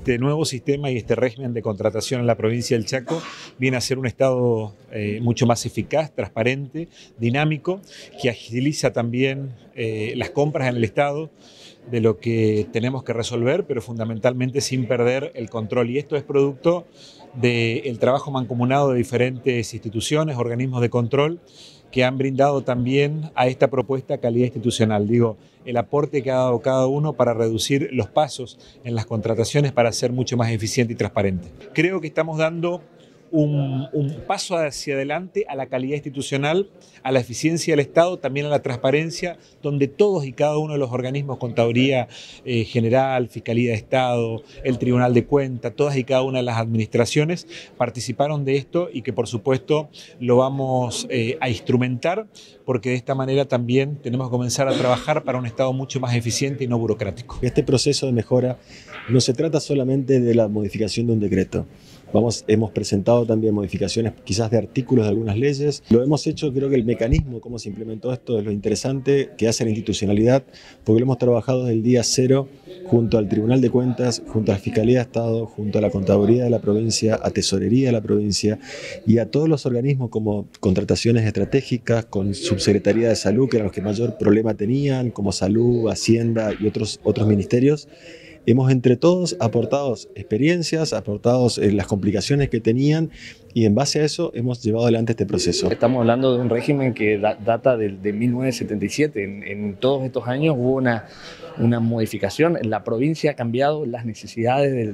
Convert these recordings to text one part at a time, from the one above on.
Este nuevo sistema y este régimen de contratación en la provincia del Chaco viene a ser un Estado mucho más eficaz, transparente, dinámico, que agiliza también las compras en el Estado de lo que tenemos que resolver, pero fundamentalmente sin perder el control. Y esto es producto del trabajo mancomunado de diferentes instituciones, organismos de control, que han brindado también a esta propuesta calidad institucional. Digo, el aporte que ha dado cada uno para reducir los pasos en las contrataciones para ser mucho más eficiente y transparente. Creo que estamos dando un paso hacia adelante a la calidad institucional, a la eficiencia del Estado, también a la transparencia, donde todos y cada uno de los organismos, Contaduría General, Fiscalía de Estado, el Tribunal de Cuentas, todas y cada una de las administraciones participaron de esto y que por supuesto lo vamos a instrumentar, porque de esta manera también tenemos que comenzar a trabajar para un Estado mucho más eficiente y no burocrático. Este proceso de mejora no se trata solamente de la modificación de un decreto. Hemos presentado también modificaciones quizás de artículos de algunas leyes. Lo hemos hecho, creo que el mecanismo, cómo se implementó esto, es lo interesante que hace la institucionalidad, porque lo hemos trabajado desde el día cero junto al Tribunal de Cuentas, junto a la Fiscalía de Estado, junto a la Contaduría de la provincia, a Tesorería de la provincia y a todos los organismos como contrataciones estratégicas, con Subsecretaría de Salud, que eran los que mayor problema tenían, como Salud, Hacienda y otros ministerios. Hemos entre todos aportado experiencias, aportado las complicaciones que tenían y en base a eso hemos llevado adelante este proceso. Estamos hablando de un régimen que data de 1977. En todos estos años hubo una modificación. La provincia ha cambiado, las necesidades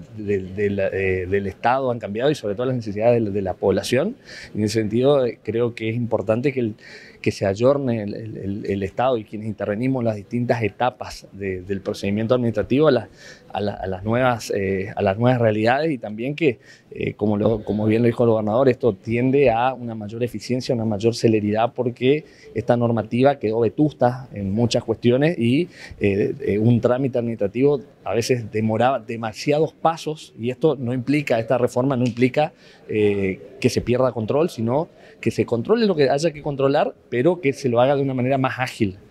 del Estado han cambiado y sobre todo las necesidades de la población. En ese sentido creo que es importante que se ayorne el Estado y quienes intervenimos en las distintas etapas del procedimiento administrativo a las nuevas realidades y también que, como bien lo dijo el gobernador, esto tiende a una mayor eficiencia, una mayor celeridad porque esta normativa quedó vetusta en muchas cuestiones y un trámite administrativo a veces demoraba demasiados pasos y esta reforma no implica que se pierda control, sino que se controle lo que haya que controlar, pero que se lo haga de una manera más ágil.